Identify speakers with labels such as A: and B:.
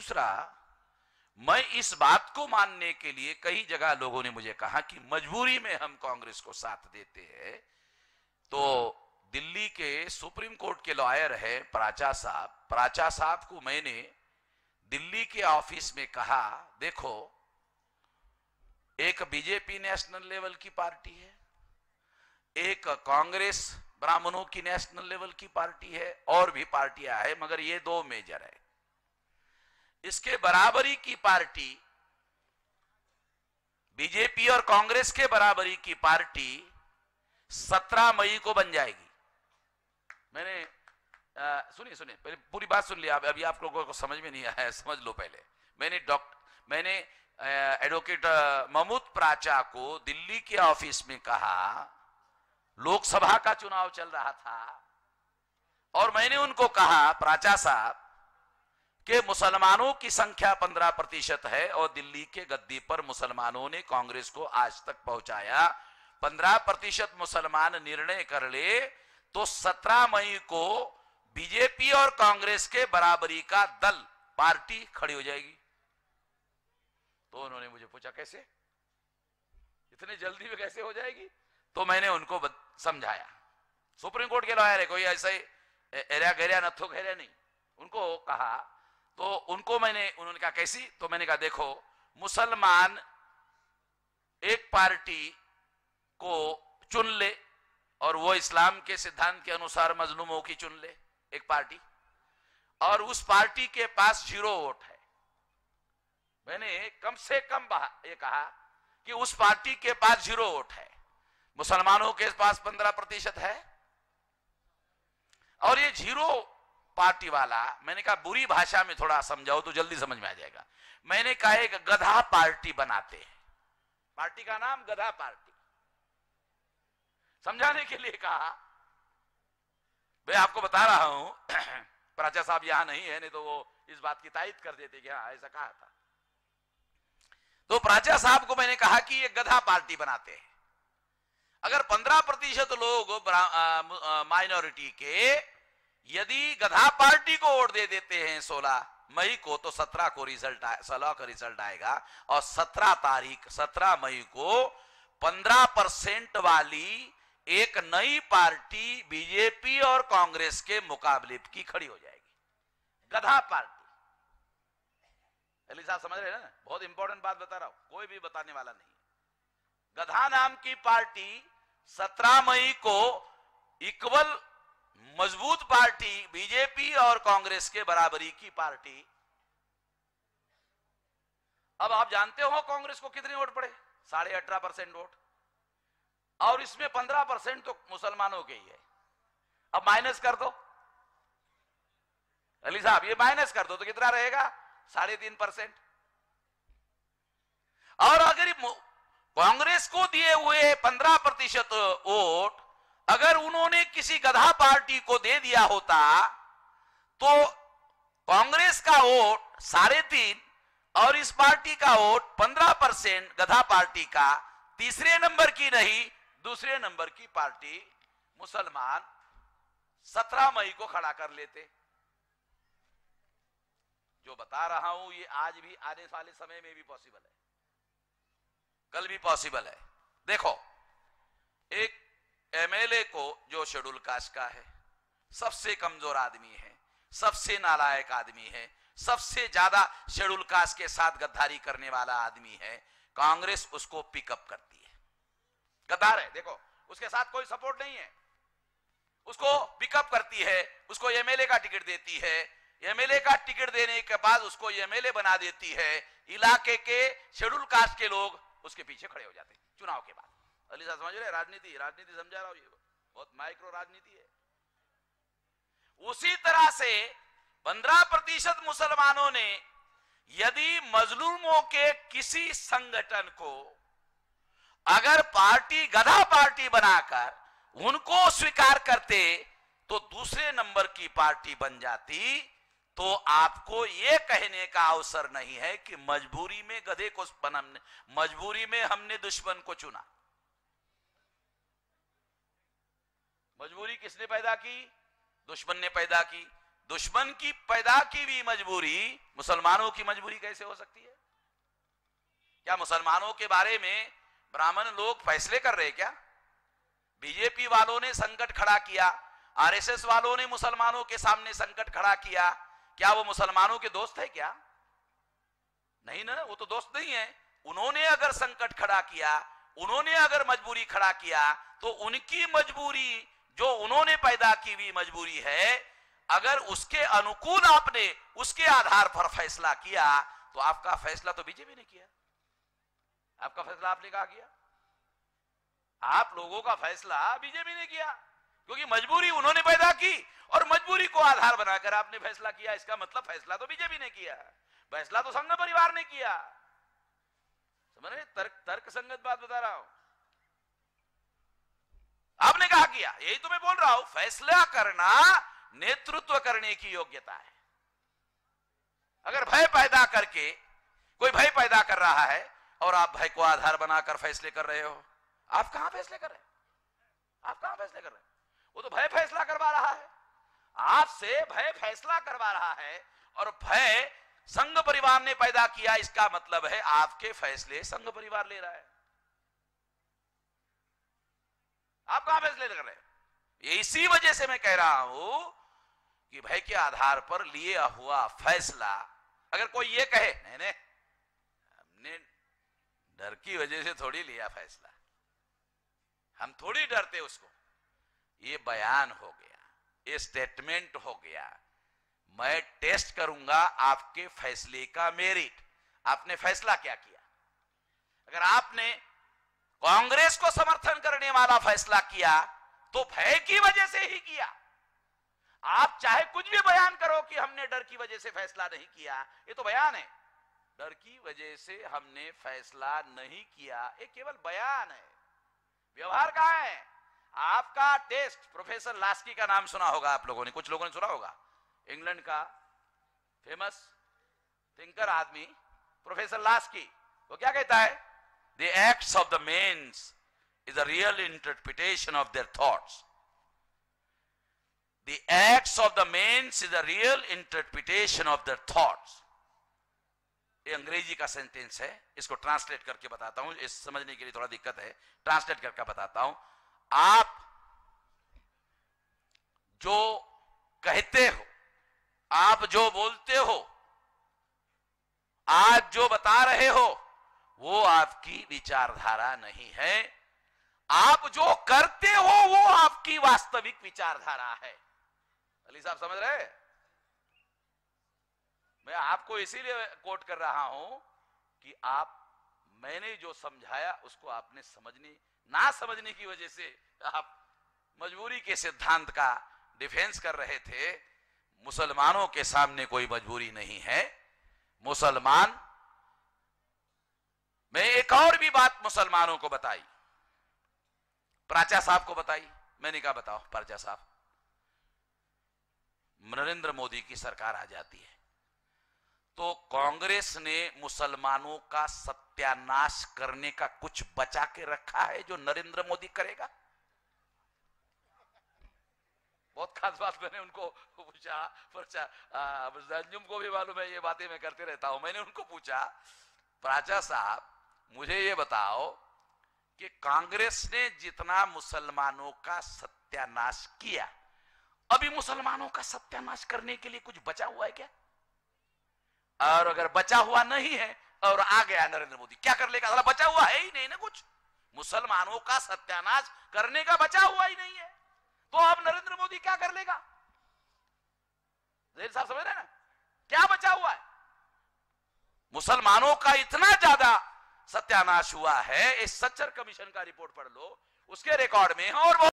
A: दूसरा, मैं इस बात को मानने के लिए कई जगह लोगों ने मुझे कहा कि मजबूरी में हम कांग्रेस को साथ देते हैं, तो दिल्ली के सुप्रीम कोर्ट के लॉयर है प्राचा साहब को मैंने दिल्ली के ऑफिस में कहा, देखो एक बीजेपी नेशनल लेवल की पार्टी है, एक कांग्रेस ब्राह्मणों की नेशनल लेवल की पार्टी है, और भी पार्टियां हैं, मगर ये दो मेजर है। इसके बराबरी की पार्टी, बीजेपी और कांग्रेस के बराबरी की पार्टी 17 मई को बन जाएगी। मैंने सुनिए पहले पूरी बात सुन लिया, अभी आप लोगों को समझ में नहीं आया है, समझ लो पहले। मैंने एडवोकेट महमूद प्राचा को दिल्ली के ऑफिस में कहा, लोकसभा का चुनाव चल रहा था, और मैंने उनको कहा, प्राचा साहब कि मुसलमानों की संख्या 15% है और दिल्ली के गद्दी पर मुसलमानों ने कांग्रेस को आज तक पहुंचाया। 15% मुसलमान निर्णय कर ले तो 17 मई को बीजेपी और कांग्रेस के बराबरी का दल, पार्टी खड़ी हो जाएगी। तो उन्होंने मुझे पूछा कैसे, इतने जल्दी में कैसे हो जाएगी? तो मैंने उनको समझाया, सुप्रीम कोर्ट के लॉयर है, कोई ऐसा ही एरिया घेरिया नथो घेरिया नहीं, उनको कहा। तो उन्होंने कहा कैसी? तो मैंने कहा देखो, मुसलमान एक पार्टी को चुन ले और वो इस्लाम के सिद्धांत के अनुसार मजलूमों की चुन ले एक पार्टी, और उस पार्टी के पास 0 वोट है। मैंने कम से कम ये कहा कि उस पार्टी के पास 0 वोट है, मुसलमानों के पास 15% है, और ये 0 पार्टी वाला, मैंने कहा बुरी भाषा में थोड़ा समझाओ तो जल्दी समझ में आ जाएगा। मैंने कहा एक गधा पार्टी बनाते हैं, पार्टी का नाम गधा पार्टी, समझाने के लिए कहा। मैं आपको बता रहा हूं, प्राचा साहब यहां नहीं है, नहीं तो वो इस बात की तायद कर देते कि हाँ ऐसा कहा था। तो प्राचा साहब को मैंने कहा कि ये गधा पार्टी बनाते हैं। अगर 15% लोग माइनॉरिटी के यदि गधा पार्टी को वोट दे देते हैं 16 मई को, तो 17 का रिजल्ट आएगा, और 17 मई को 15% वाली एक नई पार्टी बीजेपी और कांग्रेस के मुकाबले की खड़ी हो जाएगी, गधा पार्टी। अली साहब समझ रहे हैं ना? बहुत इंपॉर्टेंट बात बता रहा हूं, कोई भी बताने वाला नहीं। गधा नाम की पार्टी 17 मई को इक्वल मजबूत पार्टी बीजेपी और कांग्रेस के बराबरी की पार्टी। अब आप जानते हो कांग्रेस को कितने वोट पड़े? 18.5% वोट, और इसमें 15% तो मुसलमानों के ही है। अब माइनस कर दो अली साहब, ये माइनस कर दो तो कितना रहेगा? 3.5%। और अगर कांग्रेस को दिए हुए 15% वोट अगर उन्होंने किसी गधा पार्टी को दे दिया होता, तो कांग्रेस का वोट 3.5 और इस पार्टी का वोट 15% गधा पार्टी का, तीसरे नंबर की नहीं दूसरे नंबर की पार्टी मुसलमान 17 मई को खड़ा कर लेते। जो बता रहा हूं ये आज भी आने वाले समय में भी पॉसिबल है, कल भी पॉसिबल है। देखो, एक एमएलए को जो शेड्यूल कास्ट का है, सबसे कमजोर आदमी है, सबसे नालायक आदमी है, सबसे ज्यादा शेड्यूल कास्ट के साथ गद्दारी करने वाला आदमी है, कांग्रेस उसको पिकअप करती है। गद्दार है, देखो उसके साथ कोई सपोर्ट नहीं है, उसको पिकअप करती है, उसको एमएलए का टिकट देती है, एमएलए का टिकट देने के बाद उसको एमएलए बना देती है। इलाके के शेड्यूल कास्ट के लोग उसके पीछे खड़े हो जाते हैं चुनाव के बाद। अली साहब समझ रहे? राजनीति समझा रहा हूं, ये बहुत माइक्रो राजनीति है। उसी तरह से 15% मुसलमानों ने यदि मजलूमों के किसी संगठन को अगर पार्टी गधा पार्टी बनाकर उनको स्वीकार करते तो दूसरे नंबर की पार्टी बन जाती, तो आपको यह कहने का अवसर नहीं है कि मजबूरी में गधे को मजबूरी में हमने दुश्मन को चुना। मजबूरी किसने पैदा की? दुश्मन ने पैदा की। दुश्मन की पैदा की हुई मजबूरी मुसलमानों की मजबूरी कैसे हो सकती है? क्या मुसलमानों के बारे में ब्राह्मण लोग फैसले कर रहे क्या? बीजेपी वालों ने संकट खड़ा किया, आरएसएस वालों ने मुसलमानों के सामने संकट खड़ा किया, क्या वो मुसलमानों के दोस्त है क्या? नहीं ना, वो तो दोस्त नहीं है। उन्होंने अगर संकट खड़ा किया, उन्होंने अगर मजबूरी खड़ा किया, तो उनकी मजबूरी जो उन्होंने पैदा की हुई मजबूरी है, अगर उसके अनुकूल आपने उसके आधार पर फैसला किया, तो आपका फैसला तो बीजेपी ने किया। आपका फैसला आपने कहा किया? आप लोगों का फैसला बीजेपी ने किया, क्योंकि मजबूरी उन्होंने पैदा की और मजबूरी को आधार बनाकर आपने फैसला किया। इसका मतलब फैसला तो बीजेपी ने किया, फैसला तो संघ परिवार ने किया। समझ रहे? तर्क संगत बात बता रहा हूं। आपने कहा किया, यही तो मैं बोल रहा हूं। फैसला करना नेतृत्व करने की योग्यता है। अगर भय पैदा करके कोई भय पैदा कर रहा है और आप भय को आधार बनाकर फैसले कर रहे हो, आप कहां फैसले कर रहे हैं? आप कहां फैसले कर रहे हैं? वो तो भय फैसला करवा रहा है, आपसे भय फैसला करवा रहा है। और भय संघ परिवार ने पैदा किया, इसका मतलब है आपके फैसले संघ परिवार ले रहा है। आप कहां फैसले कर रहे हैं? इसी वजह से मैं कह रहा हूं कि भय के आधार पर लिया हुआ फैसला, अगर कोई ये कहे नहीं नहीं हमने डर की वजह से थोड़ी लिया फैसला, हम थोड़ी डरते उसको, ये बयान हो गया, ये स्टेटमेंट हो गया। मैं टेस्ट करूंगा आपके फैसले का मेरिट। आपने फैसला क्या किया? अगर आपने कांग्रेस को समर्थन करने वाला फैसला किया तो भय की वजह से ही किया। आप चाहे कुछ भी बयान करो कि हमने डर की वजह से फैसला नहीं किया, ये तो बयान है। डर की वजह से हमने फैसला नहीं किया, ये केवल बयान है। व्यवहार कहां है? आपका टेस्ट, प्रोफेसर लास्की का नाम सुना होगा आप लोगों ने, कुछ लोगों ने सुना होगा, इंग्लैंड का फेमस थिंकर आदमी प्रोफेसर लास्की, वो क्या कहता है? The acts of the means is a real interpretation of their thoughts. The acts of the means is a real interpretation of their thoughts. ये अंग्रेजी का सेंटेंस है, इसको ट्रांसलेट करके बताता हूं, इस समझने के लिए थोड़ा दिक्कत है, ट्रांसलेट करके बताता हूं। आप जो कहते हो, आप जो बोलते हो, आज जो बता रहे हो, वो आपकी विचारधारा नहीं है। आप जो करते हो वो आपकी वास्तविक विचारधारा है। अली साहब समझ रहे? मैं आपको इसीलिए कोट कर रहा हूं कि मैंने जो समझाया उसको आपने ना समझने की वजह से आप मजबूरी के सिद्धांत का डिफेंस कर रहे थे। मुसलमानों के सामने कोई मजबूरी नहीं है। मुसलमान, मैं एक और भी बात मुसलमानों को बताई, प्राचा साहब को बताई। मैंने कहा बताओ प्राचा साहब, नरेंद्र मोदी की सरकार आ जाती है तो कांग्रेस ने मुसलमानों का सत्यानाश करने का कुछ बचा के रखा है जो नरेंद्र मोदी करेगा? बहुत खास बात मैंने उनको पूछा, अंजुम को भी मालूम है ये बातें मैं करते रहता हूं। मैंने उनको पूछा, प्राचा साहब मुझे ये बताओ कि कांग्रेस ने जितना मुसलमानों का सत्यानाश किया, अभी मुसलमानों का सत्यानाश करने के लिए कुछ बचा हुआ है क्या? और अगर बचा हुआ नहीं है और आ गया नरेंद्र मोदी, क्या कर लेगा? बचा हुआ है ही नहीं ना कुछ। मुसलमानों का सत्यानाश करने का बचा हुआ ही नहीं है, तो अब नरेंद्र मोदी क्या कर लेगा? जेल साहब समझ रहे हैं ना, क्या बचा हुआ है? मुसलमानों का इतना ज्यादा सत्यानाश हुआ है, इस सच्चर कमीशन का रिपोर्ट पढ़ लो, उसके रिकॉर्ड में, और